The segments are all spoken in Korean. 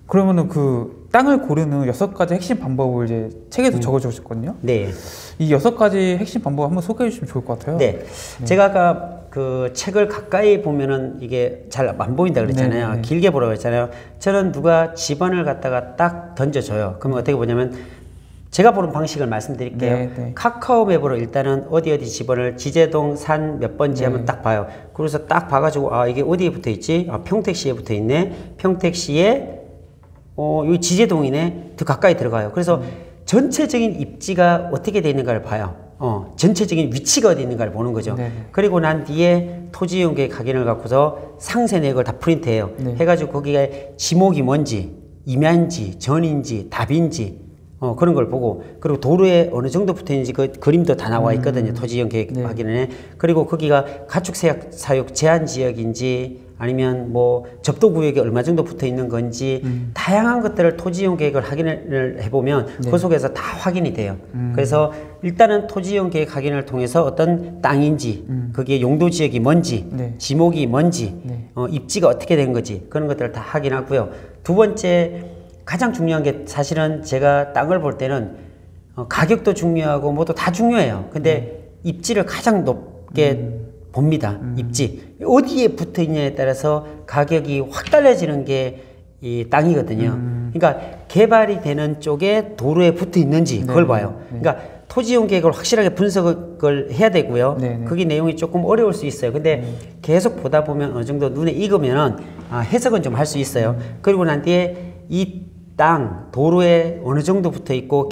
그러면은 그 땅을 고르는 6가지 핵심 방법을 이제 책에도 적어주셨거든요. 네. 이 6가지 핵심 방법 한번 소개해 주시면 좋을 것 같아요. 네. 제가 아까 그 책을 가까이 보면은 이게 잘 안 보인다 그랬잖아요. 네네. 길게 보라고 했잖아요. 저는 누가 집안을 갖다가 딱 던져줘요. 그러면 어떻게 보냐면 제가 보는 방식을 말씀드릴게요. 네네. 카카오맵으로 일단은 어디 집안을 지제동 산 몇 번지 하면 딱 봐요. 그래서 딱 봐가지고 아 이게 어디에 붙어 있지? 아 평택시에 붙어 있네. 평택시에 여기 지제동이네. 더 가까이 들어가요. 그래서 전체적인 입지가 어떻게 되어 있는가를 봐요. 전체적인 위치가 어디 있는가를 보는 거죠. 네네. 그리고 난 뒤에 토지이용계획 확인을 갖고서 상세 내역을 다 프린트해요. 네. 해가지고 거기에 지목이 뭔지, 임야인지, 전인지, 답인지 그런 걸 보고 그리고 도로에 어느 정도 붙어 있는지 그 그림도 다 나와 있거든요. 토지이용 계획 네. 확인에. 그리고 거기가 가축 사육 제한 지역인지 아니면 뭐 접도 구역에 얼마 정도 붙어 있는 건지 다양한 것들을 토지이용 계획을 확인을 해보면 네. 그 속에서 다 확인이 돼요. 그래서 일단은 토지이용 계획 확인을 통해서 어떤 땅인지 거기에 용도 지역이 뭔지 네. 지목이 뭔지 네. 입지가 어떻게 된 거지 그런 것들을 다 확인하고요. 두 번째 가장 중요한 게 사실은 제가 땅을 볼 때는 가격도 중요하고 뭐도 다 중요해요. 근데 입지를 가장 높게 봅니다. 입지. 어디에 붙어 있냐에 따라서 가격이 확 달라지는 게 이 땅이거든요. 그러니까 개발이 되는 쪽에 도로에 붙어 있는지 그걸 봐요. 그러니까 토지이용 계획을 확실하게 분석을 해야 되고요. 네네. 거기 내용이 조금 어려울 수 있어요. 근데 계속 보다 보면 어느 정도 눈에 익으면은 해석은 좀 할 수 있어요. 그리고 난 뒤에 이 땅, 도로에 어느 정도 붙어 있고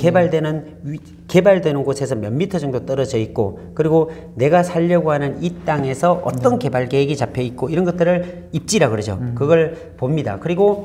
개발되는 곳에서 몇 미터 정도 떨어져 있고 그리고 내가 살려고 하는 이 땅에서 어떤 개발 계획이 잡혀 있고 이런 것들을 입지라 그러죠. 그걸 봅니다. 그리고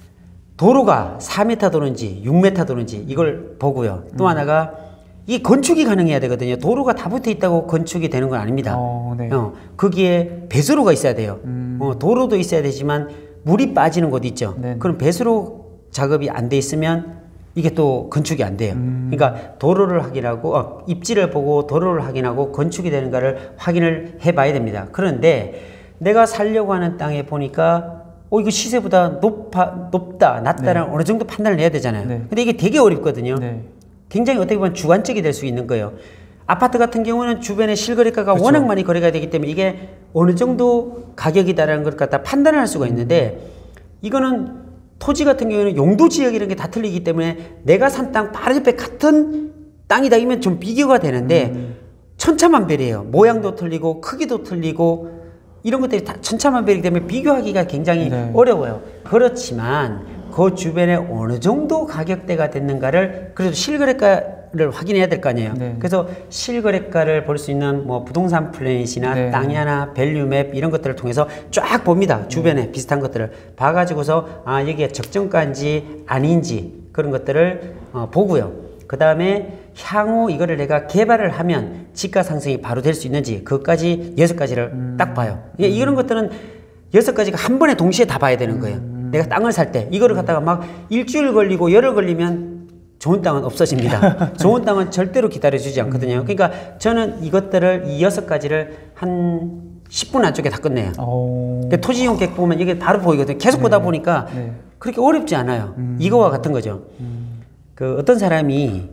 도로가 4m 도로인지 6m 도로인지 이걸 보고요. 또 하나가 이 건축이 가능해야 되거든요. 도로가 다 붙어 있다고 건축이 되는 건 아닙니다. 네. 거기에 배수로가 있어야 돼요. 도로도 있어야 되지만 물이 빠지는 곳 있죠. 네네. 그럼 배수로 작업이 안 돼 있으면 이게 또 건축이 안 돼요. 그러니까 도로를 확인하고 입지를 보고 도로를 확인하고 건축이 되는가를 확인을 해봐야 됩니다. 그런데 내가 살려고 하는 땅에 보니까 이거 시세보다 높다 낮다라는 어느 정도 판단을 해야 되잖아요. 네. 근데 이게 되게 어렵거든요. 네. 굉장히 어떻게 보면 주관적이 될 수 있는 거예요. 아파트 같은 경우는 주변에 실거래가가 그쵸. 워낙 많이 거래가 되기 때문에 이게 어느 정도 가격이다라는 걸 갖다 판단을 할 수가 있는데 이거는 토지 같은 경우에는 용도 지역 이런 게 다 틀리기 때문에 내가 산 땅 바로 옆에 같은 땅이다 이면 좀 비교가 되는데 천차만별이에요. 모양도 틀리고 크기도 틀리고 이런 것들이 다 천차만별이기 때문에 비교하기가 굉장히 어려워요. 그렇지만 그 주변에 어느 정도 가격대가 됐는가를 그래도 실거래가를 확인해야 될 거 아니에요. 그래서 실거래가를 볼 수 있는 뭐 부동산 플래닛이나 땅이 하나, 밸류맵 이런 것들을 통해서 쫙 봅니다. 주변에 비슷한 것들을 봐가지고서 여기에 적정가인지 아닌지 그런 것들을 보고요. 그 다음에 향후 이거를 내가 개발을 하면 지가 상승이 바로 될 수 있는지 그것까지 6가지를 딱 봐요. 이런 것들은 6가지가 한 번에 동시에 다 봐야 되는 거예요. 내가 땅을 살 때 이거를 갖다가 막 일주일 걸리고 열흘 걸리면 좋은 땅은 없어집니다. 좋은 땅은 절대로 기다려주지 않거든요. 그러니까 저는 이것들을 이 6가지를 한 10분 안쪽에 다 끝내요. 그러니까 토지이용 계획 보면 이게 바로 보이거든요. 계속 보다 보니까 그렇게 어렵지 않아요. 이거와 같은 거죠. 그 어떤 사람이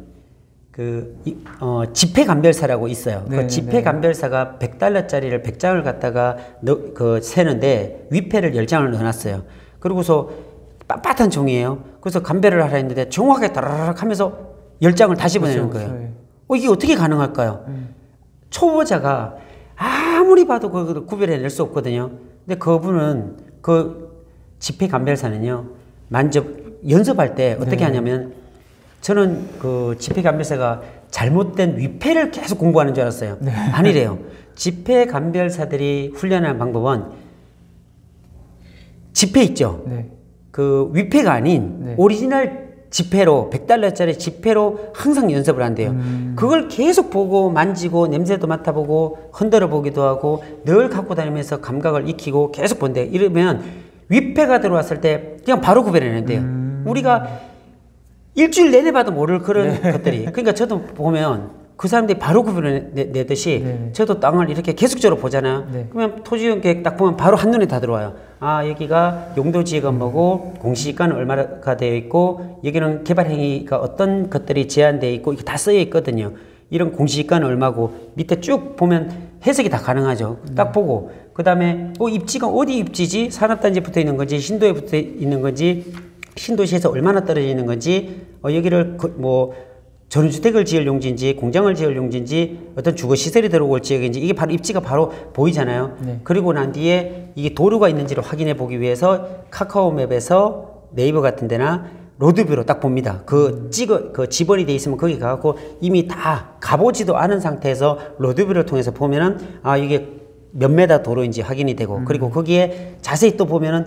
지폐감별사라고 있어요. 그 지폐감별사가 $100짜리를 100장을 갖다가 세는데 위패를 10장을 넣어놨어요. 그러고서 빳빳한 종이에요. 그래서 감별을 하라 했는데 정확하게 따라락 하면서 10장을 다시 보내는 거예요. 이게 어떻게 가능할까요? 초보자가 아무리 봐도 그걸 구별해낼 수 없거든요. 근데 그분은 그 지폐감별사는요. 연습할 때 어떻게 하냐면 저는 그 지폐감별사가 잘못된 위패를 계속 공부하는 줄 알았어요. 아니래요. 지폐감별사들이 훈련하는 방법은 지폐 있죠? 그 위패가 아닌 오리지널 지폐로 $100짜리 지폐로 항상 연습을 한대요. 그걸 계속 보고 만지고 냄새도 맡아보고 흔들어 보기도 하고 늘 갖고 다니면서 감각을 익히고 계속 본대. 이러면 위패가 들어왔을 때 그냥 바로 구별해낸대요. 우리가 일주일 내내 봐도 모를 그런 것들이. 그러니까 저도 보면 그 사람들이 바로 구분을 내듯이 네. 저도 땅을 이렇게 계속적으로 보잖아요. 네. 그러면 토지용 계획 딱 보면 바로 한눈에 다 들어와요. 아, 여기가 용도지역은 뭐고 공시지가는 얼마가 되어 있고 여기는 개발행위가 어떤 것들이 제한되어 있고 이게 다 쓰여 있거든요. 이런 공시지가는 얼마고 밑에 쭉 보면 해석이 다 가능하죠. 딱 보고 그 다음에 입지가 어디 입지지? 산업단지에 붙어 있는 건지 신도에 붙어 있는 건지 신도시에서 얼마나 떨어져 있는 건지 여기를 전원주택을 지을 용지인지 공장을 지을 용지인지 어떤 주거시설이 들어올 지역인지 이게 바로 입지가 바로 보이잖아요. 네. 그리고 난 뒤에 이게 도로가 있는지를 확인해 보기 위해서 카카오맵에서 네이버 같은 데나 로드뷰로 딱 봅니다. 그 지번이 돼 있으면 거기 가갖고 이미 다 가보지도 않은 상태에서 로드뷰를 통해서 보면은 아 이게 몇 메다 도로인지 확인이 되고 그리고 거기에 자세히 또 보면은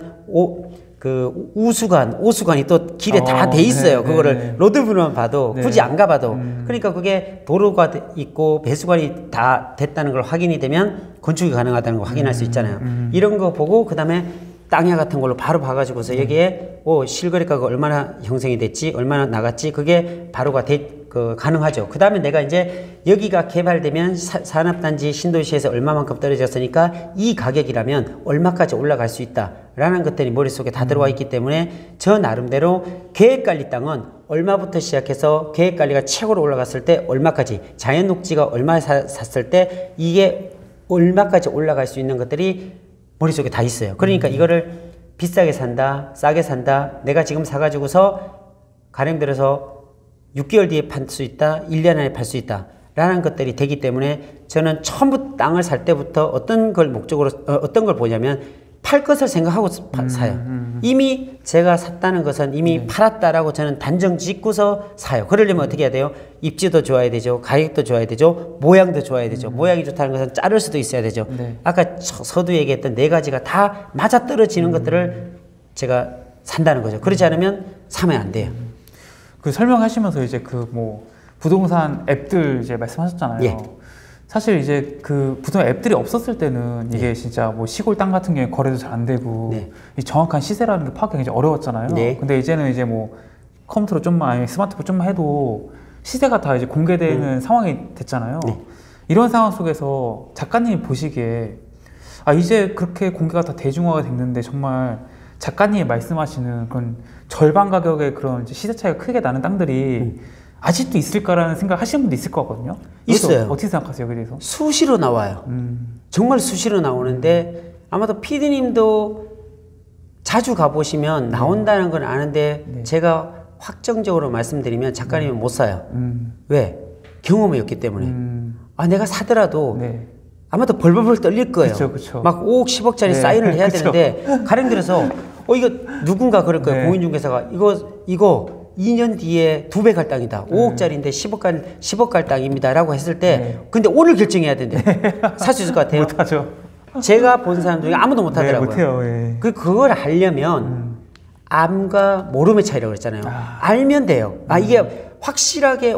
오수관이 또 길에 다 돼 있어요. 네, 그거를 네. 로드뷰만 봐도 네. 굳이 안 가봐도 그러니까 그게 도로가 있고 배수관이 다 됐다는 걸 확인이 되면 건축이 가능하다는 걸 확인할 수 있잖아요. 이런 거 보고 그 다음에 땅야 같은 걸로 바로 봐가지고서 여기에 실거래가가 얼마나 형성이 됐지 얼마나 나갔지 그게 바로가 가능하죠. 그 다음에 내가 이제 여기가 개발되면 산업단지 신도시에서 얼마만큼 떨어졌으니까 이 가격이라면 얼마까지 올라갈 수 있다 라는 것들이 머릿속에 다 들어와 있기 때문에 저 나름대로 계획관리 땅은 얼마부터 시작해서 계획관리가 최고로 올라갔을 때 얼마까지 자연녹지가 얼마 샀을 때 이게 얼마까지 올라갈 수 있는 것들이 머릿속에 다 있어요. 그러니까 이거를 비싸게 산다 싸게 산다 내가 지금 사가지고서 가령 들어서 6개월 뒤에 팔 수 있다 1년 안에 팔 수 있다 라는 것들이 되기 때문에 저는 처음부터 땅을 살 때부터 어떤 걸 보냐면 팔 것을 생각하고 사요. 이미 제가 샀다는 것은 이미 팔았다라고 저는 단정 짓고서 사요. 그러려면 어떻게 해야 돼요? 입지도 좋아야 되죠. 가격도 좋아야 되죠. 모양도 좋아야 되죠. 모양이 좋다는 것은 자를 수도 있어야 되죠. 네. 아까 서두에 얘기했던 네 가지가 다 맞아떨어지는 것들을 제가 산다는 거죠. 그렇지 않으면 사면 안 돼요. 그 설명하시면서 이제 부동산 앱들 이제 말씀하셨잖아요. 예. 사실 이제 부동산 앱들이 없었을 때는 이게 진짜 시골 땅 같은 경우에 거래도 잘 안 되고 네. 이 정확한 시세라는 게 파악하기 굉장히 어려웠잖아요. 네. 근데 이제는 이제 컴퓨터로 좀만 아니면 스마트폰 좀만 해도 시세가 다 이제 공개되는 상황이 됐잖아요. 네. 이런 상황 속에서 작가님이 보시기에 이제 그렇게 공개가 다 대중화가 됐는데 정말 작가님이 말씀하시는 그런 절반 가격의 그런 시세 차이가 크게 나는 땅들이 아직도 있을까라는 생각 하시는 분도 있을 것 같거든요. 있어요. 어떻게 생각하세요? 여기에 대해서? 수시로 나와요. 정말 수시로 나오는데 아마도 PD님도 자주 가보시면 나온다는 건 아는데 제가 확정적으로 말씀드리면 작가님은 못 사요. 왜? 경험이 없기 때문에. 내가 사더라도 네. 아마도 벌벌벌 떨릴 거예요. 그쵸. 막 5억, 10억짜리 네. 사인을 해야 그쵸. 되는데 가령 들어서 이거 누군가 그럴 거예요. 네. 공인중개사가 이거 2년 뒤에 2배 갈 땅이다. 5억짜리인데 10억 갈 땅입니다. 라고 했을 때 근데 오늘 결정해야 된대. 살 수 있을 것 같아요? 못하죠. 제가 본 사람 중에 아무도 못하더라고요. 네, 못해요. 예. 그걸 하려면 암과 모름의 차이라고 그랬잖아요. 알면 돼요. 이게 확실하게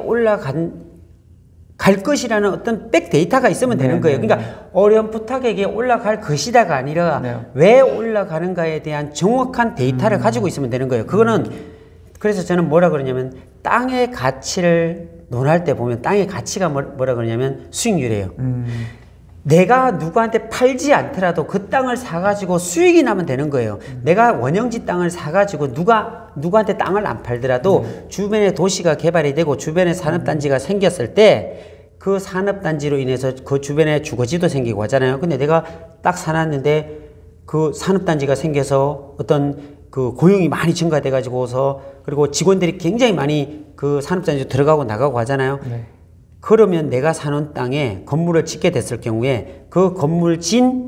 갈 것이라는 어떤 백 데이터가 있으면 되는 거예요. 그러니까 어렴풋하게 이게 올라갈 것이다가 아니라 왜 올라가는가에 대한 정확한 데이터를 가지고 있으면 되는 거예요. 그래서 저는 뭐라 그러냐면 땅의 가치를 논할 때 보면 땅의 가치가 뭐라 그러냐면 수익률이에요. 내가 누구한테 팔지 않더라도 그 땅을 사가지고 수익이 나면 되는 거예요. 내가 원형지 땅을 사가지고 누구한테 땅을 안 팔더라도 주변에 도시가 개발이 되고 주변에 산업단지가 생겼을 때 그 산업단지로 인해서 그 주변에 주거지도 생기고 하잖아요. 근데 내가 딱 사놨는데 그 산업단지가 생겨서 어떤 고용이 많이 증가돼 가지고서 그리고 직원들이 굉장히 많이 그 산업단지로 들어가고 나가고 하잖아요. 네. 그러면 내가 사는 땅에 건물을 짓게 됐을 경우에 그 건물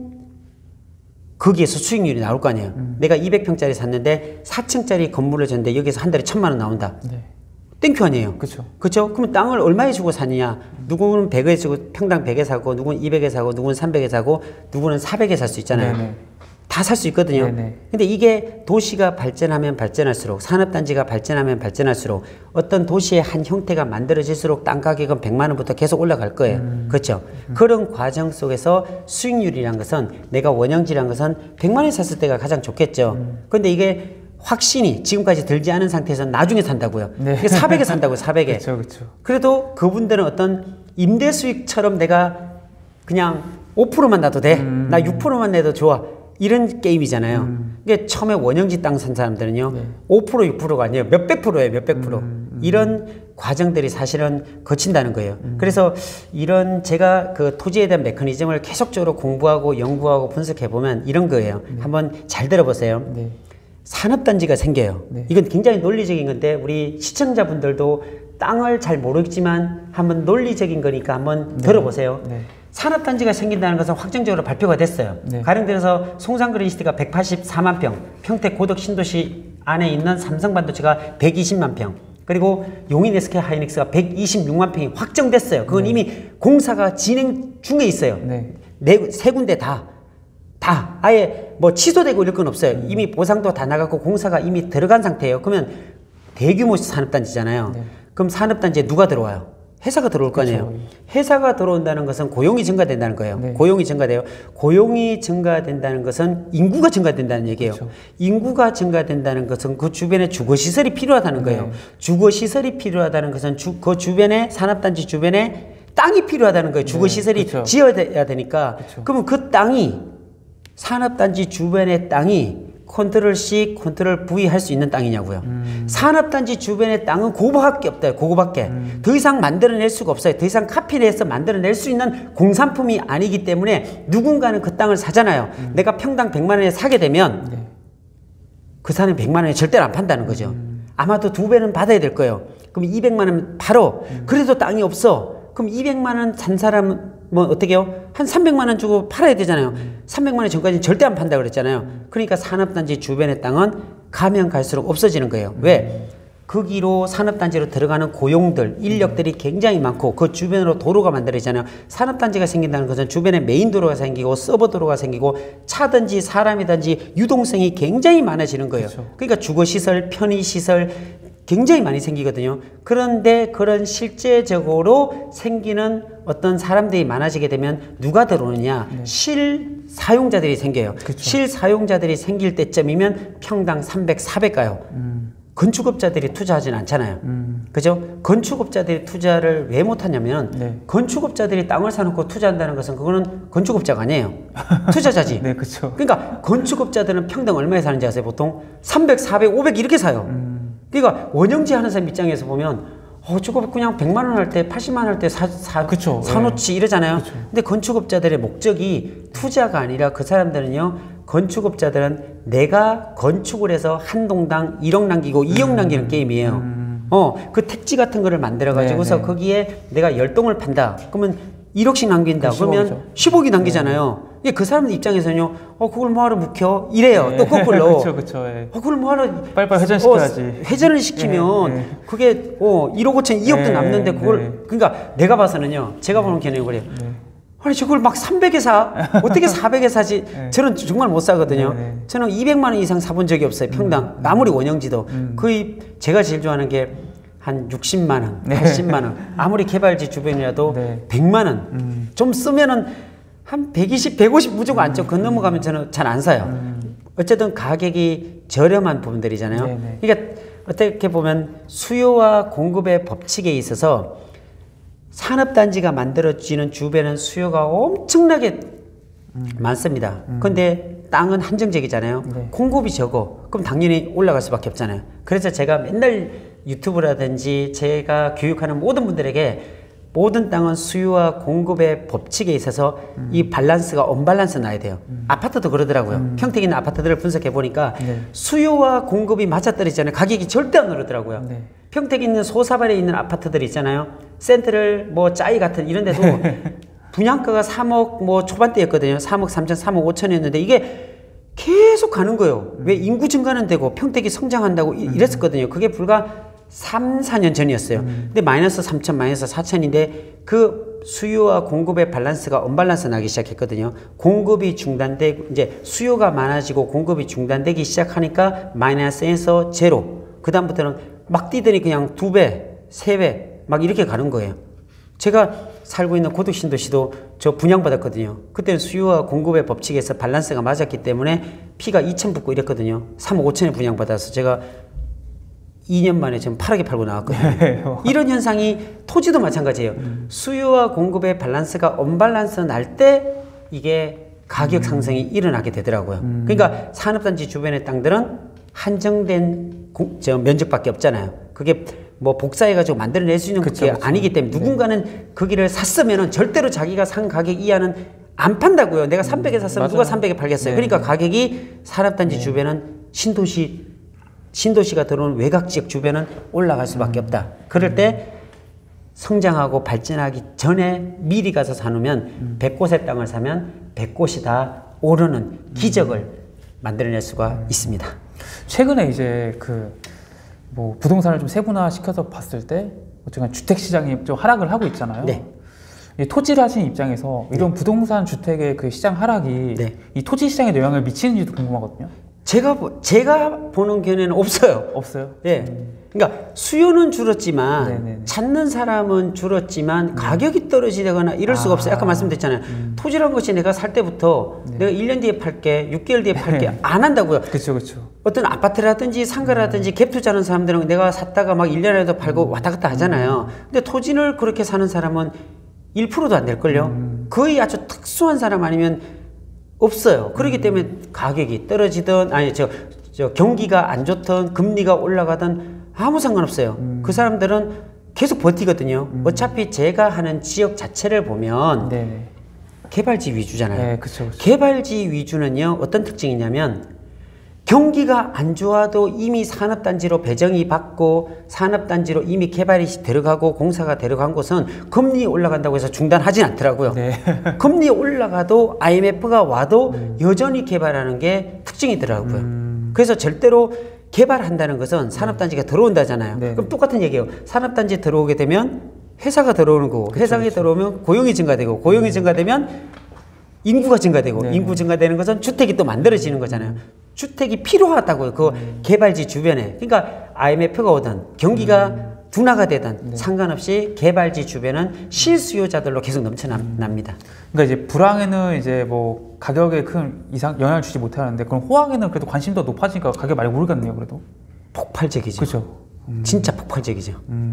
거기에서 수익률이 나올 거 아니에요. 내가 200평짜리 샀는데 4층짜리 건물을 졌는데 여기서 한 달에 1,000만 원 나온다. 네. 땡큐 아니에요. 그렇죠. 그렇죠? 그러면 땅을 얼마에 주고 사느냐? 누구는 100에 주고 평당 100에 사고 누구는 200에 사고 누구는 300에 사고 누구는 400에 살 수 있잖아요. 네네. 다 살 수 있거든요. 네네. 근데 이게 도시가 발전하면 발전할수록 산업단지가 발전하면 발전할수록 어떤 도시의 한 형태가 만들어질수록 땅 가격은 100만 원부터 계속 올라갈 거예요. 그렇죠? 그런 과정 속에서 수익률이란 것은 내가 원형지란 것은 100만 원에 샀을 때가 가장 좋겠죠. 근데 이게 확신이 지금까지 들지 않은 상태에서 나중에 산다고요. 네. 400에 산다고요. 400에. 그렇죠. 그래도 그분들은 어떤 임대 수익처럼 내가 그냥 5%만 놔도 돼. 나 6%만 내도 좋아. 이런 게임이잖아요. 이게 처음에 원형지 땅 산 사람들은요, 5% 6%가 아니에요. 몇백 프로예요, 몇백 프로. 이런 과정들이 사실은 거친다는 거예요. 그래서 이런 제가 그 토지에 대한 메커니즘을 계속적으로 공부하고 연구하고 분석해 보면 이런 거예요. 한번 잘 들어보세요. 네. 산업단지가 생겨요. 네. 이건 굉장히 논리적인 건데 우리 시청자분들도 땅을 잘 모르겠지만 한번 논리적인 거니까 한번 들어보세요. 네. 산업단지가 생긴다는 것은 확정적으로 발표가 됐어요. 네. 가령 들어서 송산그린시티가 184만 평, 평택 고덕 신도시 안에 있는 삼성반도체가 120만 평, 그리고 용인 SK 하이닉스가 126만 평이 확정됐어요. 그건 이미 공사가 진행 중에 있어요. 세 군데 다 아예 뭐 취소되고 이럴 건 없어요. 이미 보상도 다 나갔고 공사가 이미 들어간 상태예요. 그러면 대규모 산업단지잖아요. 그럼 산업단지에 누가 들어와요? 회사가 들어올 거 아니에요. 회사가 들어온다는 것은 고용이 증가된다는 거예요. 고용이 증가돼요. 고용이 증가된다는 것은 인구가 증가된다는 얘기예요. 인구가 증가된다는 것은 그 주변에 주거시설이 필요하다는 거예요. 주거시설이 필요하다는 것은 그 주변에 산업단지 주변에 땅이 필요하다는 거예요. 주거시설이 지어야 되니까. 그러면 그 땅이 산업단지 주변의 땅이 컨트롤 C, 컨트롤 V 할 수 있는 땅이냐고요. 산업단지 주변의 땅은 그거밖에 없대요. 그거밖에. 더 이상 만들어낼 수가 없어요. 더 이상 카피해서 만들어낼 수 있는 공산품이 아니기 때문에 누군가는 그 땅을 사잖아요. 내가 평당 100만 원에 사게 되면 그 사람이 100만 원에 절대로 안 판다는 거죠. 아마도 2배는 받아야 될 거예요. 그럼 200만 원 팔어. 그래도 땅이 없어. 그럼 200만 원 산 사람은 뭐 어떻게 해요? 한 300만 원 주고 팔아야 되잖아요. 300만 원 전까지는 절대 안 판다고 그랬잖아요. 그러니까 산업단지 주변의 땅은 가면 갈수록 없어지는 거예요. 왜? 거기로 산업단지로 들어가는 고용들, 인력들이 굉장히 많고 그 주변으로 도로가 만들어지잖아요. 산업단지가 생긴다는 것은 주변에 메인 도로가 생기고 서버 도로가 생기고 차든지 사람이든지 유동성이 굉장히 많아지는 거예요. 그러니까 주거시설, 편의시설 굉장히 많이 생기거든요. 그런데 그런 실제적으로 생기는 어떤 사람들이 많아지게 되면 누가 들어오느냐? 실사용자들이 생겨요. 실사용자들이 생길 때쯤이면 평당 300, 400 가요. 건축업자들이 투자하지는 않잖아요. 그죠? 건축업자들이 투자를 왜 못하냐면 건축업자들이 땅을 사놓고 투자한다는 것은 그거는 건축업자가 아니에요. 투자자지. 그러니까 건축업자들은 평당 얼마에 사는지 아세요? 보통 300, 400, 500 이렇게 사요. 그러니까 원형지 하는 사람 입장에서 보면 저거 그냥 100만 원 할 때 80만 원 할 때 사놓지 이러잖아요. 근데 건축업자들의 목적이 투자가 아니라 그 사람들은요, 건축업자들은 내가 건축을 해서 한 동당 1억 남기고 2억 남기는 게임이에요. 그 택지 같은 거를 만들어 가지고서 거기에 내가 10동을 판다. 그러면 1억씩 남긴다. 그러면 10억이 남기잖아요. 그 사람들 입장에서는요, 그걸 뭐하러 묵혀? 이래요. 또 거꾸로. 그걸 뭐하러 빨리빨리 회전시켜야지. 회전을 시키면 그게 1억 5천, 2억도 남는데 그걸 그러니까 내가 봐서는요, 제가 보는 견해는 그래요. 아니 저걸 막 300에 사? 어떻게 400에 사지? 저는 정말 못 사거든요. 저는 200만 원 이상 사본 적이 없어요. 평당. 아무리 원형지도. 거의 제가 제일 좋아하는 게 한 60만 원, 80만 원. 아무리 개발지 주변이라도 100만 원. 좀 쓰면은 한 120, 150 무조건 안쪽 그 넘어가면 저는 잘 안 사요. 어쨌든 가격이 저렴한 부분들이잖아요. 그러니까 어떻게 보면 수요와 공급의 법칙에 있어서 산업단지가 만들어지는 주변은 수요가 엄청나게 많습니다. 그런데 땅은 한정적이잖아요. 공급이 적어. 그럼 당연히 올라갈 수밖에 없잖아요. 그래서 제가 맨날 유튜브라든지 제가 교육하는 모든 분들에게 모든 땅은 수요와 공급의 법칙에 있어서 이 밸런스가 언밸런스 나야 돼요. 아파트도 그러더라고요. 평택에 있는 아파트들을 분석해 보니까 수요와 공급이 맞아떨어지잖아요. 가격이 절대 안 오르더라고요. 평택에 있는 소사발에 있는 아파트들 있잖아요. 센트럴, 뭐 짜이 같은 이런 데도 분양가가 3억 뭐 초반대였거든요. 3억 3천, 3억 5천이었는데 이게 계속 가는 거예요. 왜? 인구 증가는 되고 평택이 성장한다고 이랬었거든요. 그게 불과 3, 4년 전이었어요. 근데 마이너스 3천, 마이너스 4천인데 그 수요와 공급의 밸런스가 언밸런스 나기 시작했거든요. 공급이 중단되고 이제 수요가 많아지고 공급이 중단되기 시작하니까 마이너스에서 제로. 그 다음부터는 막 뛰더니 그냥 2배, 3배 막 이렇게 가는 거예요. 제가 살고 있는 고덕 신도시도 저 분양받았거든요. 그때는 수요와 공급의 법칙에서 밸런스가 맞았기 때문에 피가 2천 붙고 이랬거든요. 3억 5천에 분양받아서 제가 2년 만에 지금 파랗게 팔고 나왔거든요. 이런 현상이 토지도 마찬가지예요. 수요와 공급의 밸런스가 언밸런스 날 때 이게 가격 상승이 일어나게 되더라고요. 그러니까 산업단지 주변의 땅들은 한정된 면적밖에 없잖아요. 그게 뭐 복사해가지고 만들어낼 수 있는 게 아니기 때문에 누군가는 거기를 샀으면은 절대로 자기가 산 가격 이하는 안 판다고요. 내가 300에 샀으면 누가 300에 팔겠어요. 그러니까 가격이 산업단지 주변은 신도시가 들어오는 외곽지역 주변은 올라갈 수밖에 없다. 그럴 때 성장하고 발전하기 전에 미리 가서 사놓으면 100곳의 땅을 사면 100곳이 다 오르는 기적을 만들어낼 수가 있습니다. 최근에 이제 뭐 부동산을 좀 세분화 시켜서 봤을 때 어쨌든 주택 시장이 좀 하락을 하고 있잖아요. 네. 이 토지를 하시는 입장에서 이런 부동산 주택의 그 시장 하락이 이 토지 시장에 영향을 미치는지도 궁금하거든요. 제가 보는 견해는 없어요. 없어요? 예. 그러니까 수요는 줄었지만 찾는 사람은 줄었지만 가격이 떨어지거나 이럴 수가 없어요. 아까 말씀드렸잖아요. 토지라는 것이 내가 살 때부터 내가 1년 뒤에 팔게, 6개월 뒤에 팔게 안 한다고요. 그렇죠. 어떤 아파트라든지 상가라든지 갭 투자하는 사람들은 내가 샀다가 막 1년에도 팔고 왔다 갔다 하잖아요. 근데 토지를 그렇게 사는 사람은 1%도 안 될걸요. 거의 아주 특수한 사람 아니면 없어요. 그렇기 때문에 가격이 떨어지든 아니 저 경기가 안 좋든 금리가 올라가든 아무 상관없어요. 그 사람들은 계속 버티거든요. 어차피 제가 하는 지역 자체를 보면 개발지 위주잖아요. 네, 그쵸. 개발지 위주는요 어떤 특징이냐면 경기가 안 좋아도 이미 산업단지로 배정이 받고 산업단지로 이미 개발이 들어가고 공사가 들어간 곳은 금리 올라간다고 해서 중단하진 않더라고요. 금리 올라가도 IMF가 와도 여전히 개발하는 게 특징이더라고요. 그래서 절대로 개발한다는 것은 산업단지가 들어온다잖아요. 그럼 똑같은 얘기예요. 산업단지에 들어오게 되면 회사가 들어오는 거고 회사가 들어오면 고용이 증가되고 고용이 증가되면 인구가 증가되고 인구 증가되는 것은 주택이 또 만들어지는 거잖아요. 주택이 필요하다고요. 그 개발지 주변에. 그러니까 IMF가 오든 경기가 둔화가 되든 상관없이 개발지 주변은 실수요자들로 계속 넘쳐납니다. 그러니까 이제 불황에는 이제 뭐 가격에 큰 영향을 주지 못하는데 그럼 호황에는 그래도 관심이 더 높아지니까 가격 많이 오르겠네요. 그래도 폭발적이죠. 그렇죠. 진짜 폭발적이죠.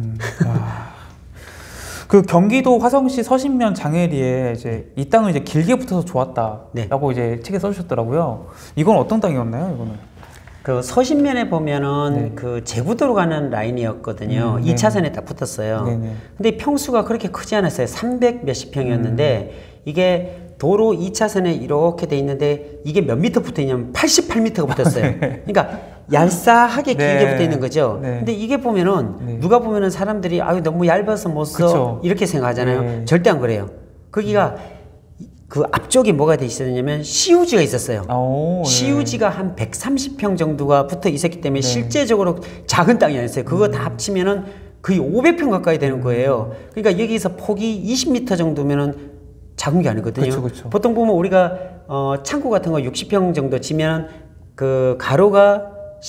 그 경기도 화성시 서신면 장애리에 이제 이 땅을 이제 길게 붙어서 좋았다라고 이제 책에 써주셨더라고요. 이건 어떤 땅이었나요? 이거는? 그 서신면에 보면은 그 제구도로 가는 라인이었거든요. 2차선에 딱 붙었어요. 근데 평수가 그렇게 크지 않았어요. 300 몇십 평이었는데 이게 도로 2차선에 이렇게 돼 있는데 이게 몇 미터 붙어 있냐면 88m가 붙었어요. 그러니까 얄싸하게 길게 붙어 있는 거죠. 근데 이게 보면은 누가 보면은 사람들이 아유 너무 얇아서 못 써 이렇게 생각하잖아요. 절대 안 그래요. 거기가 그 앞쪽에 뭐가 돼 있었냐면 CUG가 있었어요. CUG가 한 130평 정도가 붙어 있었기 때문에 실제적으로 작은 땅이 아니었어요. 그거 다 합치면은 거의 500평 가까이 되는 거예요. 그러니까 여기서 폭이 20m 정도면은 작은 게 아니거든요. 그쵸. 보통 보면 우리가 창고 같은 거 60평 정도 치면 그 가로가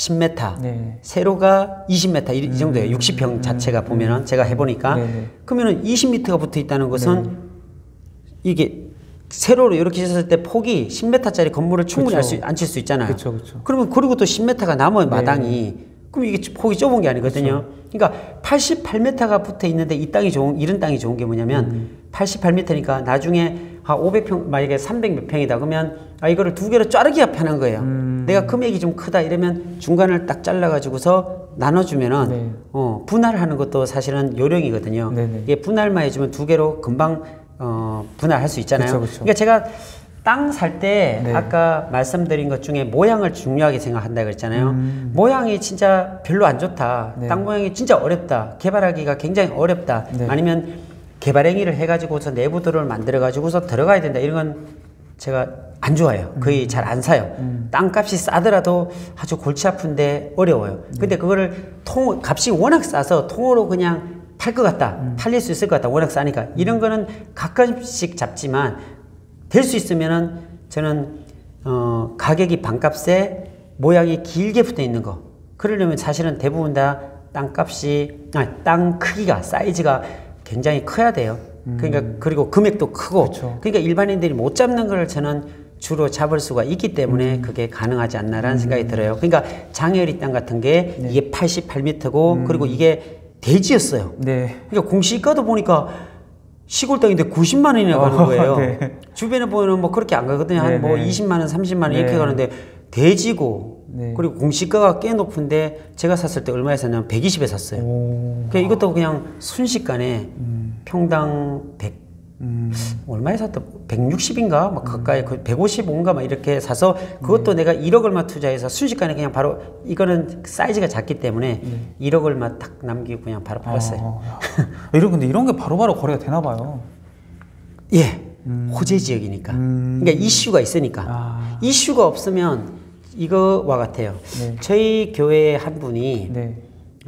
10m, 세로가 20m 이 정도예요. 60평 자체가 보면은 제가 해보니까 그러면은 20m가 붙어 있다는 것은 이게 세로로 이렇게 했을 때 폭이 10m짜리 건물을 충분히 앉힐 수 있잖아요. 그러면 그리고 또 10m가 남아요 마당이. 그럼 이게 폭이 좁은 게 아니거든요. 그러니까 88m가 붙어 있는데 이 땅이 이런 땅이 좋은 게 뭐냐면 88m니까 나중에 500평 만약에 300 몇 평이다 그러면 이거를 두 개로 자르기가 편한 거예요. 내가 금액이 좀 크다 이러면 중간을 딱 잘라 가지고서 나눠주면은 분할하는 것도 사실은 요령이거든요. 이게 분할만 해주면 두 개로 금방 분할할 수 있잖아요. 그러니까 제가 땅 살 때 아까 말씀드린 것 중에 모양을 중요하게 생각한다 그랬잖아요. 모양이 진짜 별로 안 좋다. 땅 모양이 진짜 어렵다. 개발하기가 굉장히 어렵다. 아니면 개발행위를 해가지고서 내부도를 만들어가지고서 들어가야 된다. 이런 건 제가 안 좋아해요. 거의 잘 안 사요. 땅값이 싸더라도 아주 골치 아픈데 어려워요. 근데 그거를 값이 워낙 싸서 통으로 그냥 팔 것 같다. 팔릴 수 있을 것 같다. 워낙 싸니까. 이런 거는 가끔씩 잡지만 될 수 있으면은 저는 가격이 반값에 모양이 길게 붙어 있는 거. 그러려면 사실은 대부분 다 땅 크기가 사이즈가 굉장히 커야 돼요. 그러니까 그리고 금액도 크고. 그러니까 일반인들이 못 잡는 걸 저는 주로 잡을 수가 있기 때문에 그게 가능하지 않나라는 생각이 들어요. 그러니까 장애리 땅 같은 게 네. 이게 88m고 그리고 이게 대지였어요. 네. 그러니까 공시가도 보니까 시골 땅인데 90만 원이나 가는 거예요. 네. 주변에 보면 뭐 그렇게 안 가거든요. 한 네, 뭐 네. 20만 원, 30만 원 이렇게 네. 가는데 대지고 네. 그리고 공시가가 꽤 높은데 제가 샀을 때 얼마에 샀냐면 120에 샀어요. 오. 그러니까 이것도 그냥 순식간에 평당 100 얼마에 샀다? 160인가? 막 가까이 155인가? 막 이렇게 사서 그것도 내가 1억 얼마 투자해서 순식간에 그냥 바로 이거는 사이즈가 작기 때문에 1억 얼마 딱 남기고 그냥 바로 팔았어요. 근데 이런 게 바로바로 거래가 되나 봐요. 예. 호재 지역이니까. 그러니까 이슈가 있으니까. 이슈가 없으면 이거와 같아요. 네. 저희 교회 한 분이 네.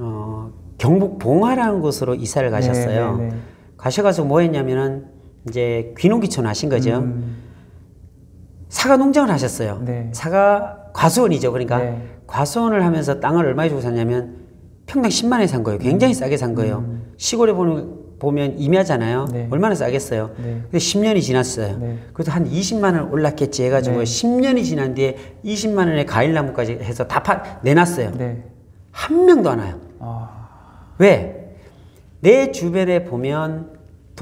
경북 봉화라는 곳으로 이사를 가셨어요. 네, 네, 네. 가셔가지고 뭐 했냐면은 이제 귀농귀촌 하신 거죠. 사과 농장을 하셨어요. 네. 사과 과수원이죠. 그러니까 네. 과수원을 하면서 땅을 얼마에 주고 샀냐면 평당 10만 원에 산 거예요. 굉장히 싸게 산 거예요. 시골에 보면 임야잖아요. 네. 얼마나 싸겠어요. 네. 근데 10년이 지났어요. 네. 그래도 한 20만 원 올랐겠지 해가지고 네. 10년이 지난 뒤에 20만 원의 과일나무까지 해서 다 내놨어요. 네. 한 명도 안 와요. 왜? 내 주변에 보면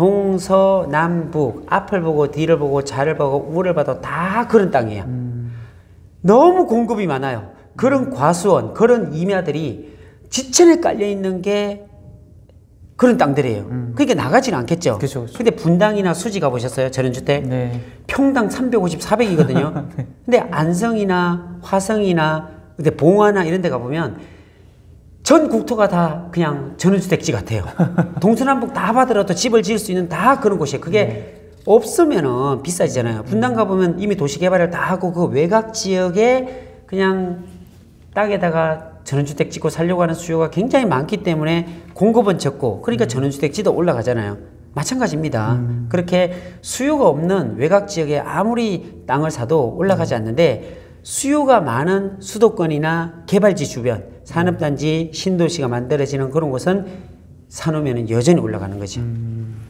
동서남북 앞을 보고 뒤를 보고 좌를 보고 우를 봐도 다 그런 땅이에요. 너무 공급이 많아요. 그런 과수원, 그런 임야들이 지천에 깔려 있는 게 그런 땅들이에요. 그러니까 나가지는 않겠죠. 그쵸, 그쵸. 근데 분당이나 수지 가보셨어요? 전원주택? 네. 평당 350, 400이거든요. 네. 근데 안성이나 화성이나 근데 봉화나 이런 데 가보면 전 국토가 다 그냥 전원주택지 같아요. 동서남북 다 받으라도 집을 지을 수 있는 다 그런 곳이에요. 그게 없으면은 비싸지잖아요. 분당 가보면 이미 도시 개발을 다 하고 그 외곽 지역에 그냥 땅에다가 전원주택 짓고 살려고 하는 수요가 굉장히 많기 때문에 공급은 적고 그러니까 전원주택지도 올라가잖아요. 마찬가지입니다. 그렇게 수요가 없는 외곽 지역에 아무리 땅을 사도 올라가지 않는데 수요가 많은 수도권이나 개발지 주변, 산업단지, 신도시가 만들어지는 그런 곳은 사놓으면 여전히 올라가는 거죠.